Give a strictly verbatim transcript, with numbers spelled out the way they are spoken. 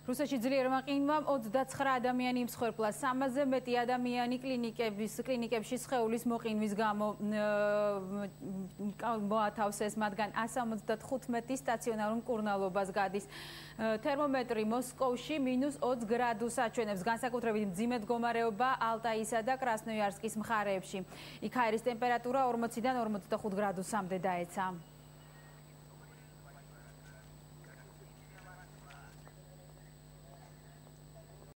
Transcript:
რუსეთში ძლიერმა ყინვამ ოცდაცხრა ადამიანი იმსხვერპლა, სამასზე მეტი ადამიანი კლინიკების კლინიკებში სხეულის მოყინვის გამო მოათავსეს, მათგან ასა ოცდათხუთმეტი სტაციონარულ მკურნალობას გადის. თერმომეტრი მოსკოვში მინუს ოც გრადუს აჩვენებს, განსაკუთრებით მძიმე მდგომარეობა ალტაისა და კრასნოიარსკის მხარეებში. იქ აირის ტემპერატურა ორმოციდან ორმოცდახუთ გრადუსამდე დაეცა.